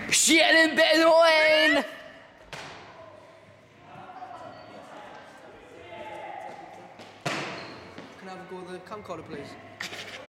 Shannon Benoit! Can I have a go at the camcorder, please?